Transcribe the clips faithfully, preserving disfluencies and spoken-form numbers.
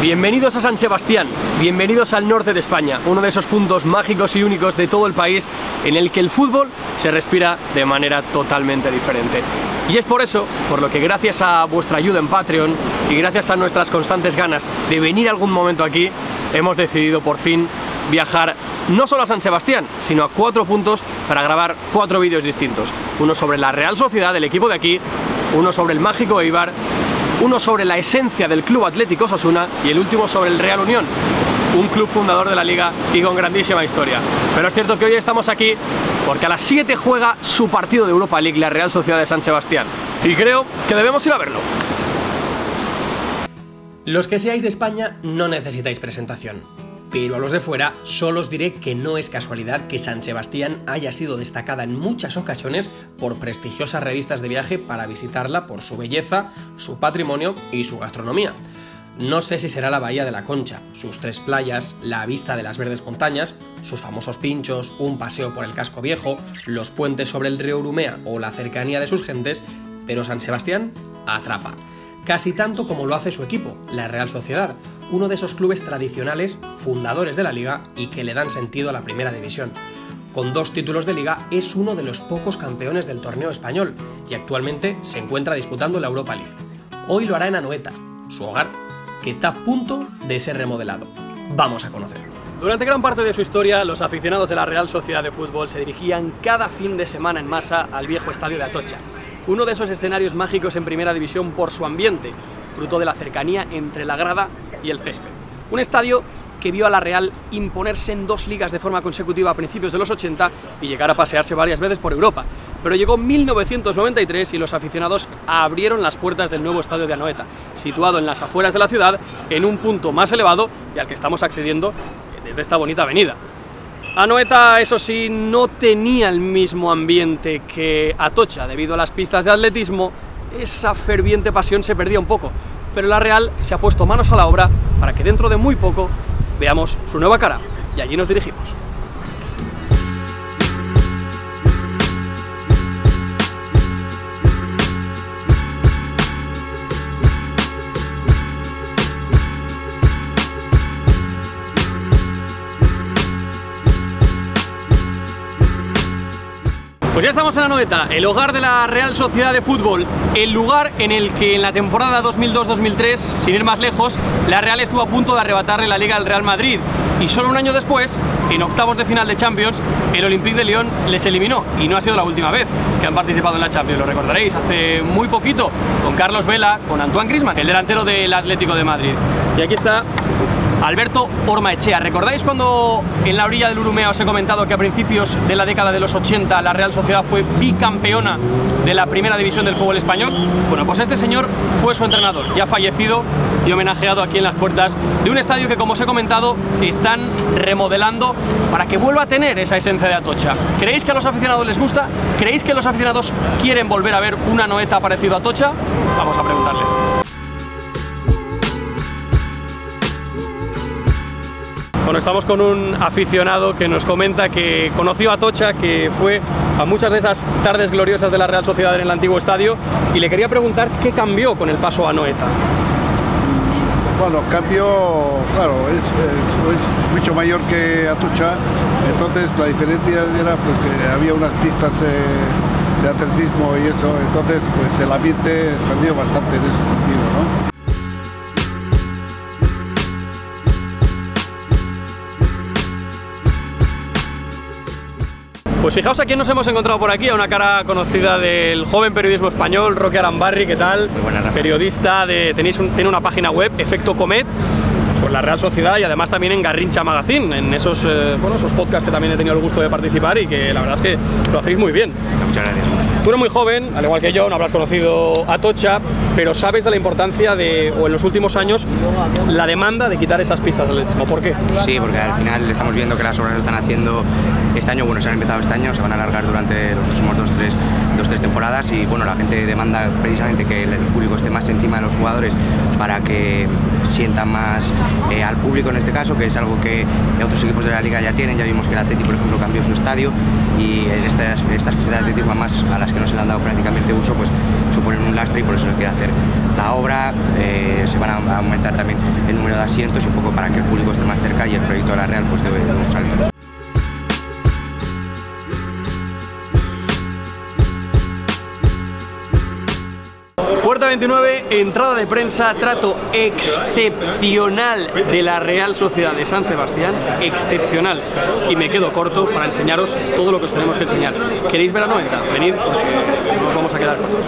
Bienvenidos a San Sebastián, bienvenidos al norte de España, uno de esos puntos mágicos y únicos de todo el país en el que el fútbol se respira de manera totalmente diferente. Y es por eso, por lo que gracias a vuestra ayuda en Patreon y gracias a nuestras constantes ganas de venir algún momento aquí, hemos decidido por fin viajar no solo a San Sebastián, sino a cuatro puntos para grabar cuatro vídeos distintos. Uno sobre la Real Sociedad, el equipo de aquí, uno sobre el mágico Eibar, uno sobre la esencia del Club Atlético Osasuna y el último sobre el Real Unión, un club fundador de la Liga y con grandísima historia. Pero es cierto que hoy estamos aquí porque a las siete juega su partido de Europa League, la Real Sociedad de San Sebastián. Y creo que debemos ir a verlo. Los que seáis de España no necesitáis presentación. Pero a los de fuera solo os diré que no es casualidad que San Sebastián haya sido destacada en muchas ocasiones por prestigiosas revistas de viaje para visitarla por su belleza, su patrimonio y su gastronomía. No sé si será la Bahía de la Concha, sus tres playas, la vista de las verdes montañas, sus famosos pinchos, un paseo por el casco viejo, los puentes sobre el río Urumea o la cercanía de sus gentes, pero San Sebastián atrapa. Casi tanto como lo hace su equipo, la Real Sociedad, uno de esos clubes tradicionales, fundadores de la Liga y que le dan sentido a la primera división. Con dos títulos de Liga es uno de los pocos campeones del torneo español y actualmente se encuentra disputando la Europa League. Hoy lo hará en Anoeta, su hogar, que está a punto de ser remodelado. Vamos a conocerlo. Durante gran parte de su historia, los aficionados de la Real Sociedad de Fútbol se dirigían cada fin de semana en masa al viejo estadio de Atocha, uno de esos escenarios mágicos en primera división por su ambiente, fruto de la cercanía entre la grada y el césped. Un estadio que vio a la Real imponerse en dos ligas de forma consecutiva a principios de los ochenta y llegar a pasearse varias veces por Europa. Pero llegó mil novecientos noventa y tres y los aficionados abrieron las puertas del nuevo estadio de Anoeta, situado en las afueras de la ciudad, en un punto más elevado y al que estamos accediendo desde esta bonita avenida. Anoeta, eso sí, no tenía el mismo ambiente que Atocha. Debido a las pistas de atletismo, esa ferviente pasión se perdía un poco, pero la Real se ha puesto manos a la obra para que dentro de muy poco veamos su nueva cara, y allí nos dirigimos. Pues ya estamos en Anoeta, el hogar de la Real Sociedad de Fútbol, el lugar en el que en la temporada dos mil dos dos mil tres, sin ir más lejos, la Real estuvo a punto de arrebatarle la Liga al Real Madrid y solo un año después, en octavos de final de Champions, el Olympique de Lyon les eliminó y no ha sido la última vez que han participado en la Champions, lo recordaréis, hace muy poquito, con Carlos Vela, con Antoine Griezmann, el delantero del Atlético de Madrid. Y aquí está Alberto Ormaechea. ¿Recordáis cuando en la orilla del Urumea os he comentado que a principios de la década de los ochenta la Real Sociedad fue bicampeona de la primera división del fútbol español? Bueno, pues este señor fue su entrenador, ya fallecido y homenajeado aquí en las puertas de un estadio que, como os he comentado, están remodelando para que vuelva a tener esa esencia de Atocha. ¿Creéis que a los aficionados les gusta? ¿Creéis que los aficionados quieren volver a ver una Anoeta parecido a Atocha? Vamos a preguntarles. Bueno, estamos con un aficionado que nos comenta que conoció a Atocha, que fue a muchas de esas tardes gloriosas de la Real Sociedad en el antiguo estadio, y le quería preguntar qué cambió con el paso a Anoeta. Bueno, cambio, claro, es, es, es mucho mayor que Atocha, entonces la diferencia era pues, que había unas pistas eh, de atletismo y eso, entonces pues el ambiente perdió bastante en ese sentido, ¿no? Pues fijaos a quién nos hemos encontrado por aquí, a una cara conocida del joven periodismo español, Roque Arambarri. ¿Qué tal? Muy buena, Rafa. Periodista, de, tenéis un, tiene una página web, Efecto Comet, con la Real Sociedad y además también en Garrincha Magazine, en esos, eh, bueno, esos podcasts que también he tenido el gusto de participar y que la verdad es que lo hacéis muy bien. Muchas gracias. Tú eres muy joven, al igual que yo, no habrás conocido a Atocha, pero sabes de la importancia de, o en los últimos años, la demanda de quitar esas pistas de atletismo. ¿Por qué? Sí, porque al final estamos viendo que las obras se están haciendo este año, bueno, se han empezado este año, se van a alargar durante los próximos dos, tres, dos, tres temporadas y bueno, la gente demanda precisamente que el público esté más encima de los jugadores para que sientan más eh, al público en este caso, que es algo que otros equipos de la Liga ya tienen. Ya vimos que el Atleti, por ejemplo, cambió su estadio y en estas, estas pistas de atletismo, más a las que no se le han dado prácticamente uso, pues suponen un lastre y por eso se quiere hacer la obra. Eh, se van a aumentar también el número de asientos y un poco para que el público esté más cerca y el proyecto de la Real pues debe de un salto. Puerta veintinueve, entrada de prensa, trato excepcional de la Real Sociedad de San Sebastián, excepcional. Y me quedo corto para enseñaros todo lo que os tenemos que enseñar. ¿Queréis ver a Anoeta? Venid porque nos vamos a quedar cortos.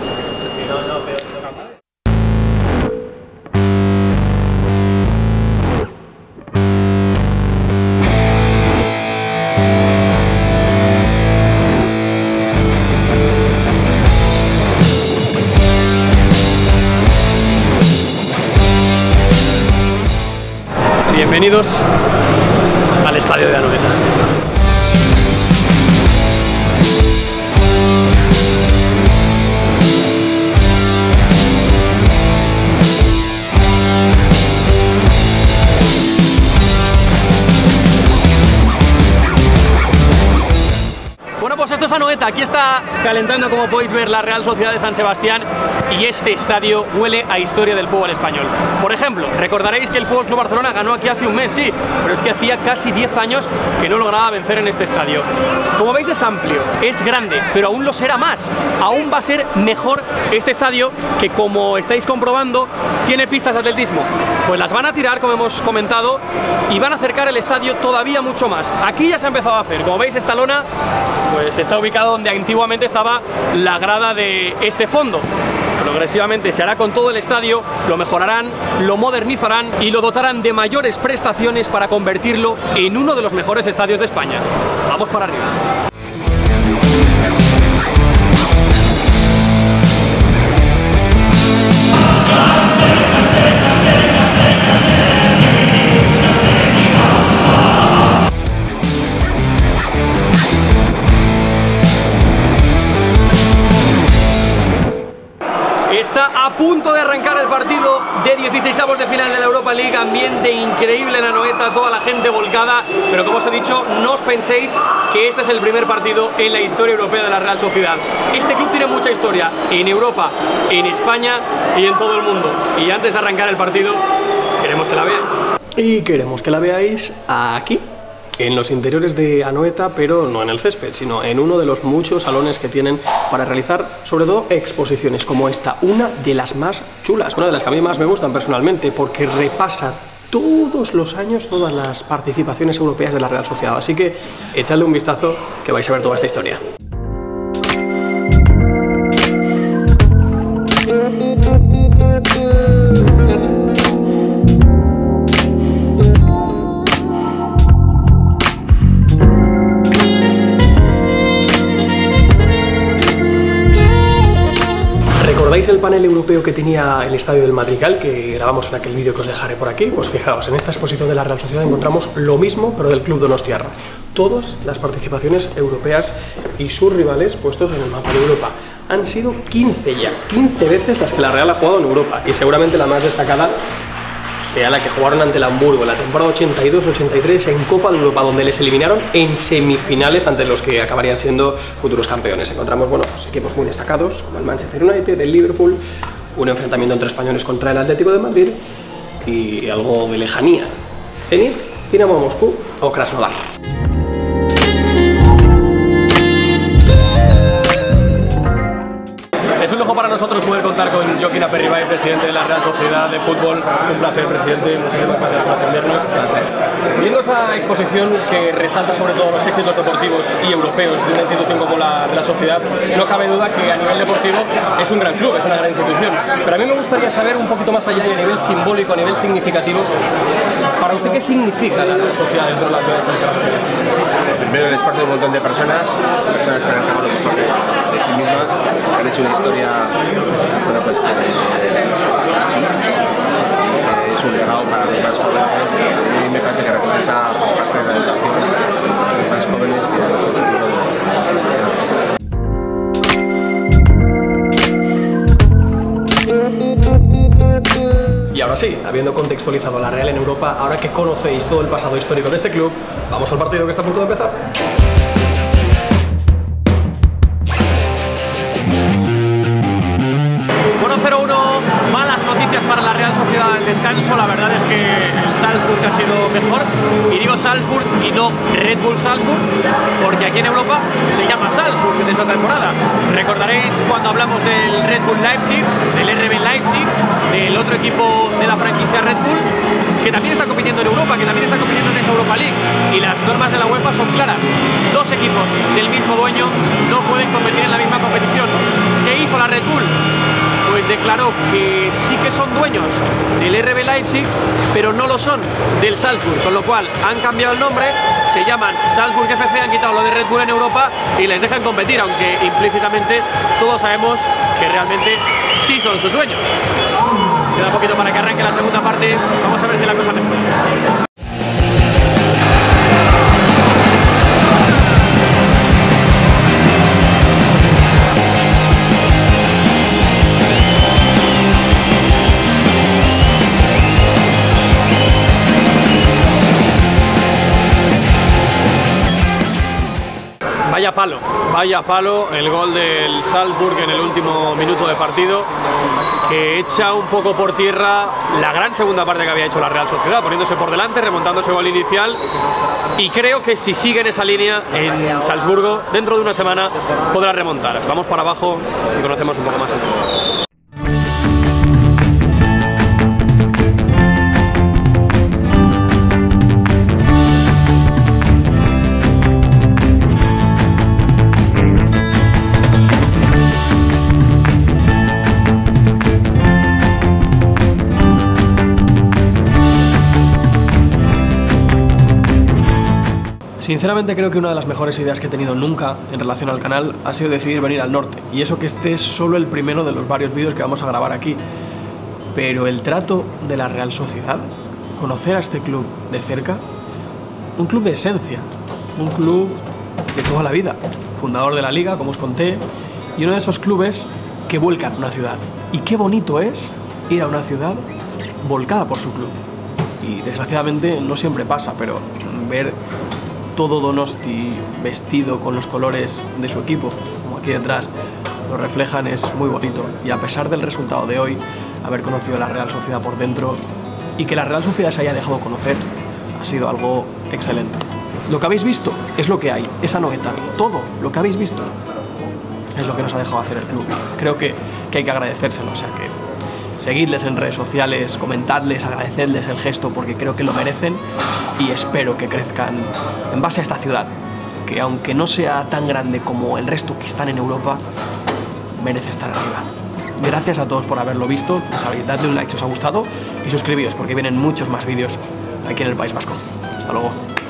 Bienvenidos al estadio de Anoeta. Bueno, pues esto es Anoeta. Aquí está calentando, como podéis ver, la Real Sociedad de San Sebastián, y este estadio huele a historia del fútbol español. Por ejemplo, recordaréis que el F C Barcelona ganó aquí hace un mes, sí, pero es que hacía casi diez años que no lograba vencer en este estadio. Como veis, es amplio, es grande, pero aún lo será más. Aún va a ser mejor este estadio, que, como estáis comprobando, tiene pistas de atletismo. Pues las van a tirar, como hemos comentado, y van a acercar el estadio todavía mucho más. Aquí ya se ha empezado a hacer. Como veis, esta lona pues está ubicado donde antiguamente estaba la grada de este fondo. Progresivamente se hará con todo el estadio, lo mejorarán, lo modernizarán y lo dotarán de mayores prestaciones para convertirlo en uno de los mejores estadios de España. Vamos para arriba. Está a punto de arrancar el partido de dieciseisavos de final de la Europa League. Ambiente increíble en Anoeta, toda la gente volcada, pero como os he dicho, no os penséis que este es el primer partido en la historia europea de la Real Sociedad. Este club tiene mucha historia en Europa, en España y en todo el mundo. Y antes de arrancar el partido, queremos que la veáis. Y queremos que la veáis aquí, en los interiores de Anoeta, pero no en el césped, sino en uno de los muchos salones que tienen para realizar, sobre todo, exposiciones como esta, una de las más chulas, una de las que a mí más me gustan personalmente, porque repasa todos los años todas las participaciones europeas de la Real Sociedad. Así que echadle un vistazo, que vais a ver toda esta historia. ¿Recordáis el panel europeo que tenía el Estadio del Madrigal, que grabamos en aquel vídeo que os dejaré por aquí? Pues fijaos, en esta exposición de la Real Sociedad encontramos lo mismo, pero del Club Donostiarra. Todas las participaciones europeas y sus rivales puestos en el mapa de Europa. Han sido quince ya, quince veces las que la Real ha jugado en Europa, y seguramente la más destacada sea la que jugaron ante el Hamburgo en la temporada ochenta y dos ochenta y tres en Copa de Europa, donde les eliminaron en semifinales ante los que acabarían siendo futuros campeones. Encontramos, bueno, pues, equipos muy destacados como el Manchester United, el Liverpool, un enfrentamiento entre españoles contra el Atlético de Madrid y algo de lejanía. Zenit, Dinamo Moscú o Krasnodar. Es un lujo para nosotros poder contar con Joaquín Aperribay, presidente de la Real Sociedad de Fútbol. Un placer, presidente. Muchísimas gracias por atendernos. Un placer. Viendo esta exposición que resalta sobre todo los éxitos deportivos y europeos de una institución como la Real Sociedad, no cabe duda que a nivel deportivo es un gran club, es una gran institución. Pero a mí me gustaría saber un poquito más allá y a nivel simbólico, a nivel significativo, para usted, ¿qué significa la Real Sociedad dentro de la ciudad de San Sebastián? Primero, el esfuerzo de un montón de personas, personas que han entregado lo mejor de, de sí mismas, que han hecho una historia, bueno, pues que es un legado para los más jóvenes. A mí me parece que representa pues, parte de la educación de los más jóvenes que es el futuro de la sociedad. Y ahora sí, habiendo contextualizado la Real en Europa, ahora que conocéis todo el pasado histórico de este club, vamos al partido que está a punto de empezar. Bueno, cero uno, malas noticias para la Real Sociedad del descanso. La verdad es que el Salzburg ha sido mejor. Y digo Salzburg y no Red Bull Salzburg, porque aquí en Europa se llama Salzburg en esta temporada. Recordaréis cuando hablamos del Red Bull Leipzig, del R B Leipzig, del otro equipo de la franquicia Red Bull, que también está compitiendo en Europa, que también está compitiendo en esta Europa League. Y las normas de la UEFA son claras. Dos equipos del mismo dueño no pueden competir en la misma competición. ¿Qué hizo la Red Bull? Pues declaró que sí que son dueños del R B Leipzig, pero no lo son del Salzburg, con lo cual han cambiado el nombre, se llaman Salzburg F C, han quitado lo de Red Bull en Europa y les dejan competir, aunque implícitamente todos sabemos que realmente sí son sus dueños. Queda poquito para que arranque la segunda parte, vamos a ver si la cosa mejora. Vaya palo, vaya palo el gol del Salzburg en el último minuto de partido, que echa un poco por tierra la gran segunda parte que había hecho la Real Sociedad, poniéndose por delante, remontando ese gol inicial, y creo que si sigue en esa línea en Salzburgo, dentro de una semana podrá remontar. Vamos para abajo y conocemos un poco más el juego. Sinceramente creo que una de las mejores ideas que he tenido nunca en relación al canal ha sido decidir venir al norte, y eso que este es solo el primero de los varios vídeos que vamos a grabar aquí. Pero el trato de la Real Sociedad, conocer a este club de cerca, un club de esencia, un club de toda la vida, fundador de la liga, como os conté, y uno de esos clubes que vuelcan una ciudad. Y qué bonito es ir a una ciudad volcada por su club. Y desgraciadamente no siempre pasa, pero ver todo Donosti vestido con los colores de su equipo, como aquí detrás lo reflejan, es muy bonito. Y a pesar del resultado de hoy, haber conocido a la Real Sociedad por dentro y que la Real Sociedad se haya dejado conocer, ha sido algo excelente. Lo que habéis visto es lo que hay, esa novedad. Todo lo que habéis visto es lo que nos ha dejado hacer el club. Creo que, que hay que agradecérselo, o sea que seguidles en redes sociales, comentadles, agradecedles el gesto, porque creo que lo merecen, y espero que crezcan en base a esta ciudad, que aunque no sea tan grande como el resto que están en Europa, merece estar arriba. Gracias a todos por haberlo visto, ya sabéis, dadle un like si os ha gustado y suscribíos, porque vienen muchos más vídeos aquí en el País Vasco. Hasta luego.